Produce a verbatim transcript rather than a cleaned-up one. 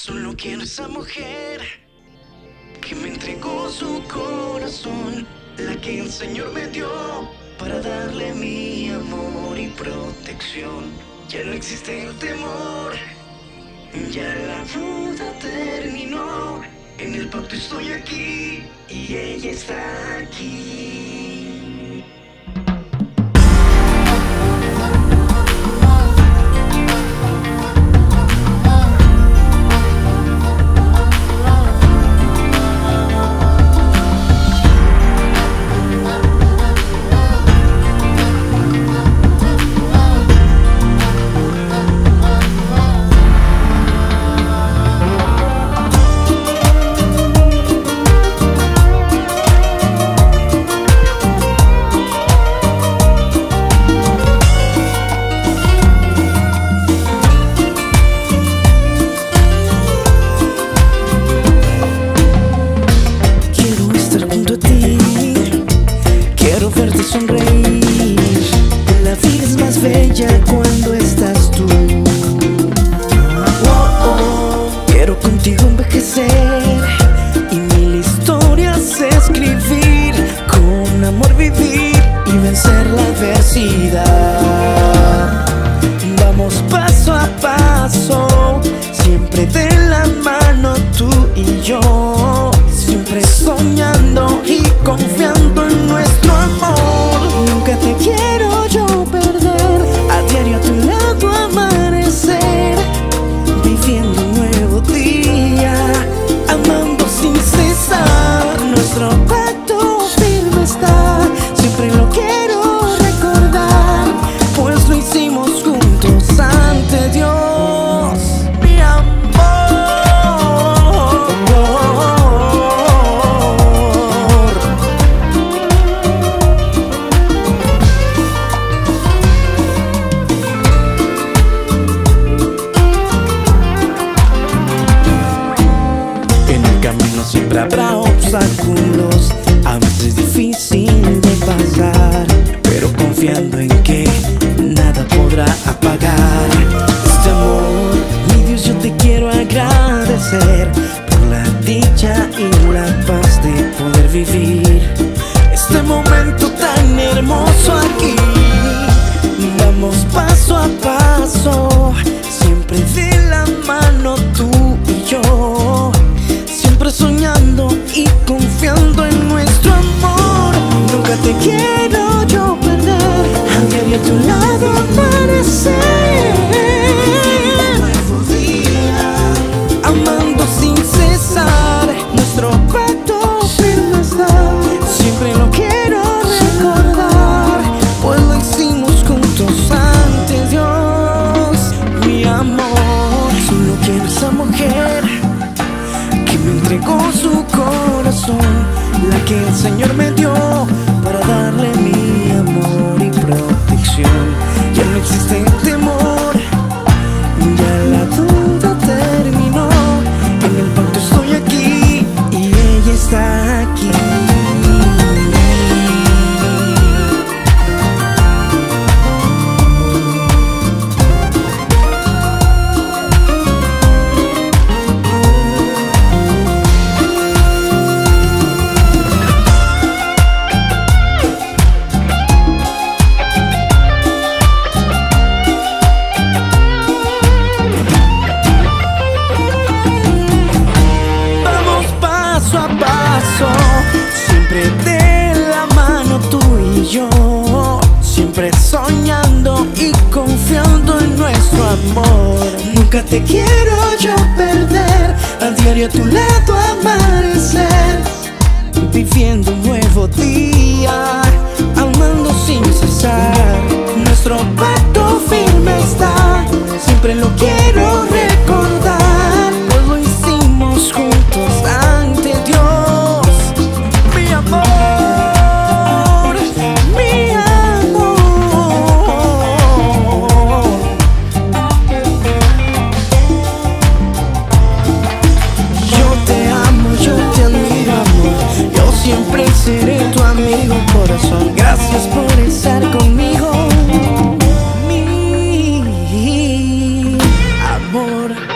Solo quiero esa mujer que me entregó su corazón, la que el Señor me dio para darle mi amor y protección. Ya no existe el temor, ya la duda terminó. En el pacto estoy aquí y ella está aquí. Quiero verte sonreír. La vida es más bella cuando estás tú. Oh, oh. Quiero contigo envejecer y mil historias escribir. Con amor vivir y vencer la adversidad. Vamos paso a paso, siempre de la mano tú y yo. Siempre soñando y confiando en nuestro amor. Nunca te quiero yo perder, a diario a tu lado amanecer, viviendo un nuevo día, amando sin cesar. Nuestro pacto firme está, siempre lo quiero recordar, pues lo hicimos juntos ante Dios, mi amor. Siempre habrá obstáculos, a veces difícil de pasar, pero confiando en que nada podrá apagar este amor. Mi Dios, yo te quiero agradecer por la dicha y la paz de poder vivir este momento tan hermoso aquí. Vamos paso a paso, siempre de la mano tú y yo. Siempre soñando y confiando en nuestro amor. Nunca te quiero yo perder, a diario a tu lado amanecer, nuevo día, amando sin cesar. Nuestro pacto firme está, siempre lo quiero recordar, pues lo hicimos juntos ante Dios, mi amor. Solo quiero esa mujer que me entregó su corazón, la que el Señor me dio para darle mi amor y protección. Ya no existe el temor, ya la duda terminó. En el pacto estoy aquí y ella está aquí. Siempre de la mano tú y yo, siempre soñando y confiando en nuestro amor. Nunca te quiero yo perder, a diario a tu lado amanecer, viviendo un nuevo día, amando sin cesar. Nuestro pacto firme está, siempre lo quiero recordar, pues lo hicimos juntos ante Dios, mi amor, mi amor. Yo te amo, yo te admiro, amor. Yo siempre seré tu amigo, corazón. Gracias por estar conmigo, mi amor.